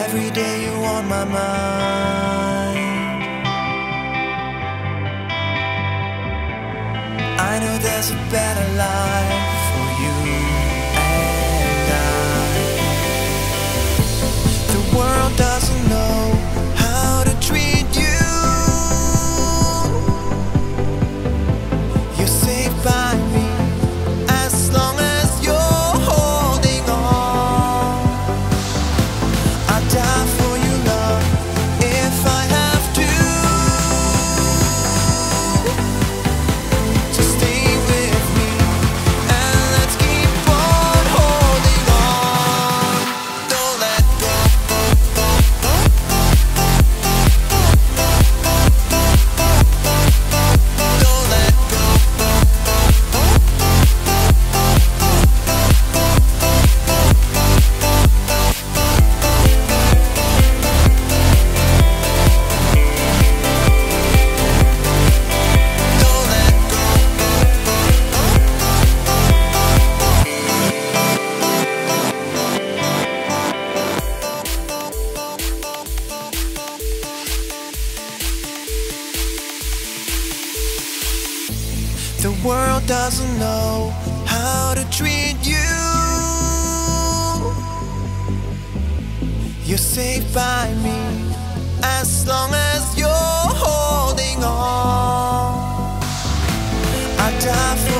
Every day you on my mind. I know there's a better life for you and I. The world doesn't know how to treat you. You're safe by me as long as you're holding on. I'll die for you, love, if I have to. So stay with me and let's keep on holding on. Don't let go. Don't let go. Don't let go. The world doesn't know how to treat you. You're safe by me as long as you're holding on. I die for